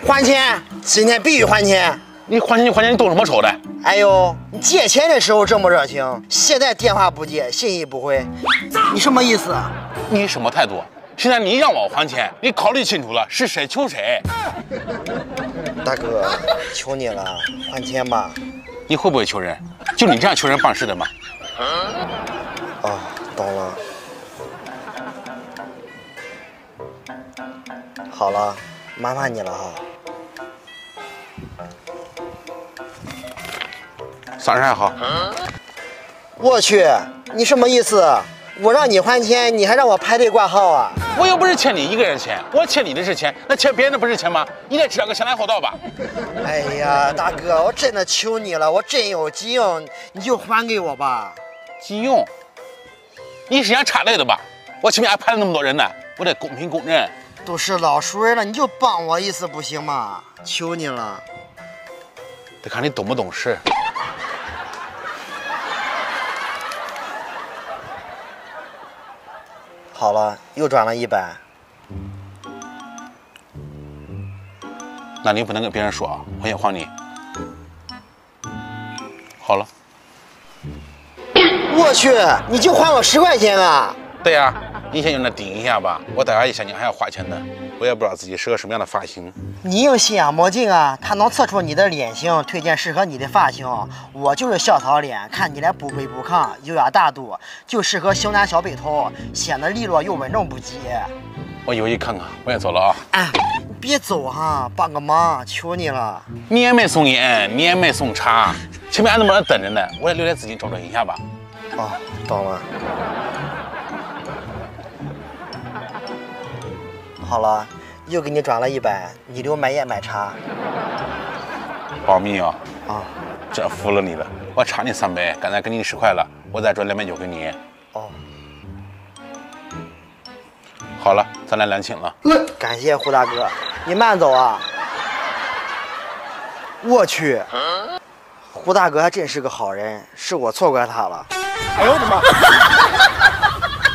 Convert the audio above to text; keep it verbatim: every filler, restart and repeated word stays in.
还钱，今天必须还钱。 你还钱就还钱，你动什么手的？ 哎呦，你借钱的时候这么热情，现在电话不接，信息不回，你什么意思？ 你什么态度？现在你让我还钱，你考虑清楚了，是谁求谁？ 大哥，求你了，还钱吧。 你会不会求人？就你这样求人办事的吗？ 哦，懂了。好了，麻烦你了哈。 啥事还好？ 我去，你什么意思？我让你还钱，你还让我排队挂号啊？ 我又不是欠你一个人钱，我欠你的是钱，那欠别人的不是钱吗？你得知道个先来后到吧。 哎呀，大哥，我真的求你了，我真有急用，你就还给我吧。 急用？你是想插队的吧？我前面还排了那么多人呢，我得公平公正。 都是老熟人了，你就帮我一次不行吗？求你了。 得看你懂不懂事。 好了，又转了一百。 那你不能跟别人说啊，我先还你。好了。 我去，你就还我十块钱啊？ 对呀、啊，你先用那顶一下吧，我待会儿一下你还要花钱呢。我也不知道自己适合什么样的发型。 你用心眼墨镜啊，它能测出你的脸型，推荐适合你的发型。我就是校草脸，看起来不卑不亢，优雅大度，就适合小男小背头，显得利落又稳重不羁。 我有意看看，我也走了啊。 哎，你别走哈，帮个忙，求你了。 你也没送烟，你也没送茶，前面还那么多人等着呢，我也留点资金周转一下吧。 哦，懂了。好了，又给你转了一百，你留买烟买茶。 保密啊！ 啊， 真服了你了，我差你三百，刚才给你十块了，我再转两百九给你。 哦， 好了，咱俩两清了。 感谢胡大哥，你慢走啊。我去，胡大哥还真是个好人，是我错怪他了。哎呦我的妈！